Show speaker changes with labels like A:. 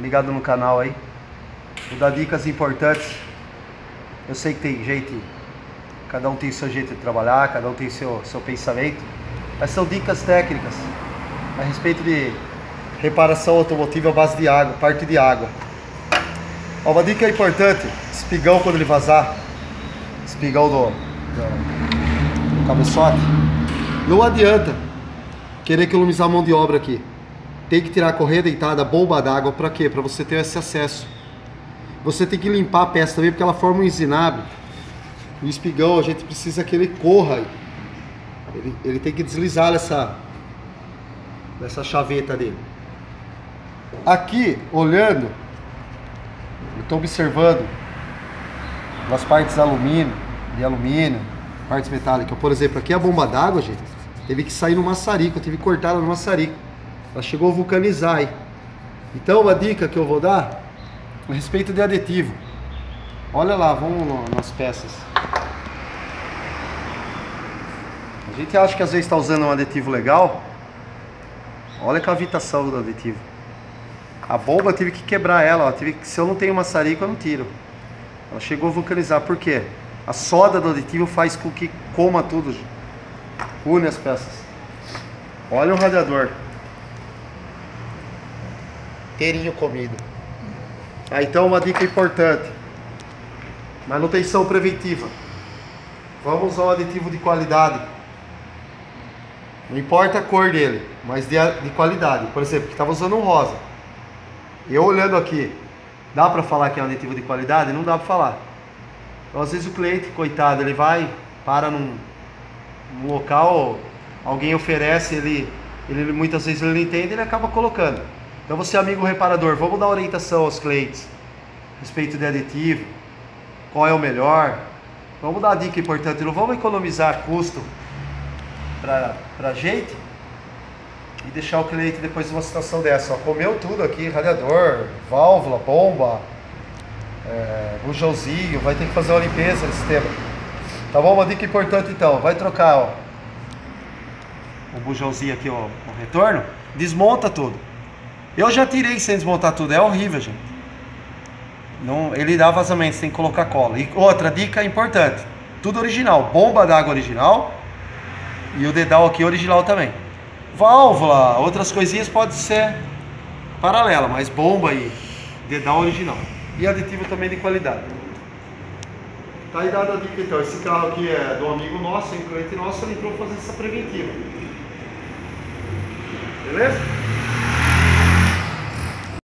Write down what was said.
A: ligado no canal aí. Vou dar dicas importantes. Eu sei que tem jeito, cada um tem o seu jeito de trabalhar, cada um tem o seu pensamento, mas são dicas técnicas a respeito de reparação automotiva à base de água, parte de água. Ó, uma dica importante: espigão, quando ele vazar, espigão do cabeçote, não adianta querer economizar mão de obra aqui. Tem que tirar a correia dentada, a bomba d'água. Para quê? Para você ter esse acesso. Você tem que limpar a peça também, porque ela forma um enzinable. O espigão, a gente precisa que ele corra. Ele tem que deslizar nessa chaveta dele. Aqui, olhando, eu estou observando nas partes de alumínio, partes metálicas. Por exemplo, aqui a bomba d'água, gente, teve que sair no maçarico, eu tive que cortar ela no maçarico. Ela chegou a vulcanizar aí. Então, uma dica que eu vou dar a respeito de aditivo. Olha lá, vamos nas peças. A gente acha que às vezes está usando um aditivo legal. Olha a cavitação do aditivo. A bomba eu tive que quebrar ela, ó. Se eu não tenho maçarico, eu não tiro. Ela chegou a vulcanizar. Por quê? A soda do aditivo faz com que coma tudo, une as peças. Olha o radiador inteirinho comido. Então, uma dica importante: manutenção preventiva. Vamos usar um aditivo de qualidade. Não importa a cor dele, mas de qualidade. Por exemplo, que estava usando um rosa. Eu olhando aqui, dá para falar que é um aditivo de qualidade? Não dá para falar. Então, às vezes o cliente, coitado, ele vai, para num local, alguém oferece, ele muitas vezes ele não entende, ele acaba colocando. Então, você, amigo reparador, vamos dar orientação aos clientes a respeito de aditivo, qual é o melhor. Vamos dar uma dica importante: não vamos economizar custo para gente e deixar o cliente depois de uma situação dessa. Ó, comeu tudo aqui, radiador, válvula, bomba, bujãozinho, vai ter que fazer uma limpeza no sistema. Tá bom? Uma dica importante então: vai trocar, ó, o bujãozinho aqui, ó, o retorno, desmonta tudo. Eu já tirei sem desmontar tudo, é horrível, gente. Não, ele dá vazamento, você tem que colocar cola. E outra dica importante: tudo original, bomba d'água original e o dedal aqui original também. Válvula, outras coisinhas pode ser paralela, mas bomba e dedal original. E aditivo também de qualidade. Tá aí dada a dica então. Esse carro aqui é do amigo nosso, um cliente nosso, ele entrou fazer essa preventiva. Beleza?